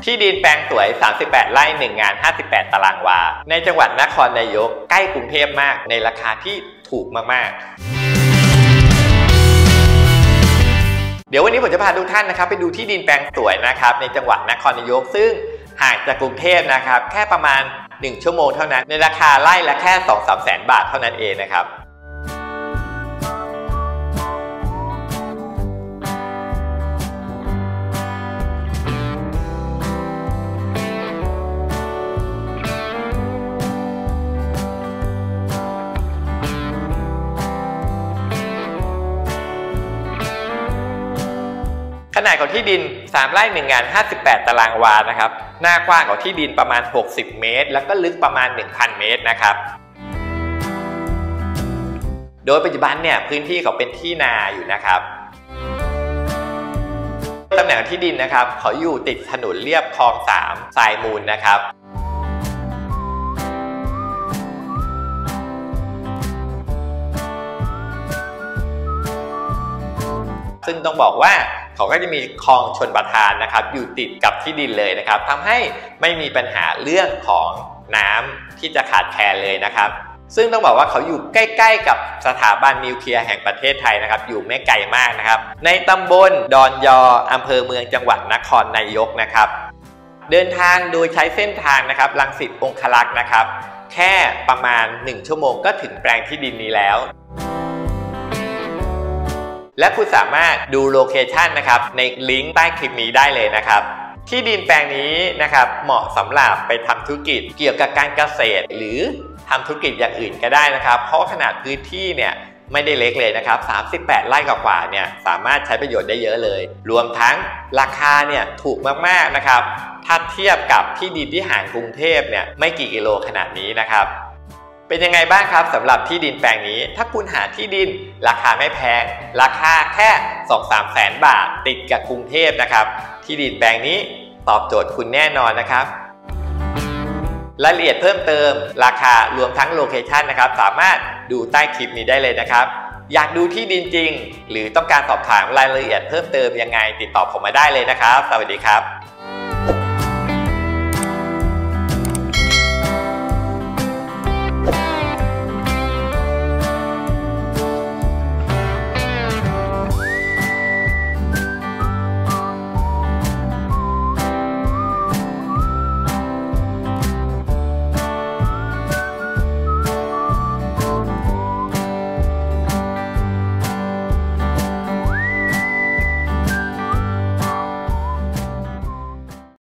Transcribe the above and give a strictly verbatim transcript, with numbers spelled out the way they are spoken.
ที่ดินแปลงสวยสามสิบแปดไร่หนึ่งงานห้าสิบแปดตารางวาในจังหวัดนครนายกใกล้กรุงเทพมากในราคาที่ถูกมากๆเดี๋ยววันนี้ผมจะพาทุกท่านนะครับไปดูที่ดินแปลงสวยนะครับในจังหวัดนครนายกซึ่งห่างจากกรุงเทพนะครับแค่ประมาณหนึ่งชั่วโมงเท่านั้นในราคาไร่ละแค่ สองถึงสาม แสนบาทเท่านั้นเองนะครับขนาดของที่ดินสามไร่หนึ่งงานห้าสิบแปดตารางวานะครับหน้ากว้างของที่ดินประมาณหกสิบเมตรแล้วก็ลึกประมาณ หนึ่งพัน เมตรนะครับโดยปัจจุบันเนี่ยพื้นที่เขาเป็นที่นาอยู่นะครับตำแหน่งที่ดินนะครับเขาอยู่ติดถนนเลียบคลองสามทรายมูลนะครับซึ่งต้องบอกว่าเขาก็จะมีคลองชลประทานนะครับอยู่ติดกับที่ดินเลยนะครับทำให้ไม่มีปัญหาเรื่องของน้ำที่จะขาดแคลนเลยนะครับซึ่งต้องบอกว่าเขาอยู่ใกล้ๆกับสถาบันนิวเคลียร์แห่งประเทศไทยนะครับอยู่ไม่ไกลมากนะครับในตำบลดอนยออำเภอเมืองจังหวัดนครนายกนะครับเดินทางโดยใช้เส้นทางนะครับรังสิตองครักษ์นะครับแค่ประมาณหนึ่งชั่วโมงก็ถึงแปลงที่ดินนี้แล้วและคุณสามารถดูโลเคชันนะครับในลิงก์ใต้คลิปนี้ได้เลยนะครับที่ดินแปลงนี้นะครับเหมาะสำหรับไปทำธุรกิจเกี่ยวกับการเกษตรหรือทำธุรกิจอย่างอื่นก็ได้นะครับเพราะขนาดพื้นที่เนี่ยไม่ได้เล็กเลยนะครับสามสิบแปดไร่กว่าๆเนี่ยสามารถใช้ประโยชน์ได้เยอะเลยรวมทั้งราคาเนี่ยถูกมากๆนะครับถ้าเทียบกับที่ดินที่ห่างกรุงเทพเนี่ยไม่กี่กิโลขนาดนี้นะครับเป็นยังไงบ้างครับสำหรับที่ดินแปลงนี้ถ้าคุณหาที่ดินราคาไม่แพงราคาแค่ สองถึงสาม แสนบาทติดกับกรุงเทพนะครับที่ดินแปลงนี้ตอบโจทย์คุณแน่นอนนะครับรายละเอียดเพิ่มเติมราคารวมทั้งโลเคชันนะครับสามารถดูใต้คลิปนี้ได้เลยนะครับอยากดูที่ดินจริงหรือต้องการสอบถามรายละเอียดเพิ่มเติมยังไงติดต่อผมมาได้เลยนะครับสวัสดีครับ